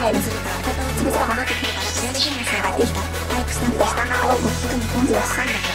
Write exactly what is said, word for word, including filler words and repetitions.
入るすると、人とつぶつが戻ってくるから、それで変な人が入ってきた。タイプスタンプでスタンダードを特にポンズはさんだけ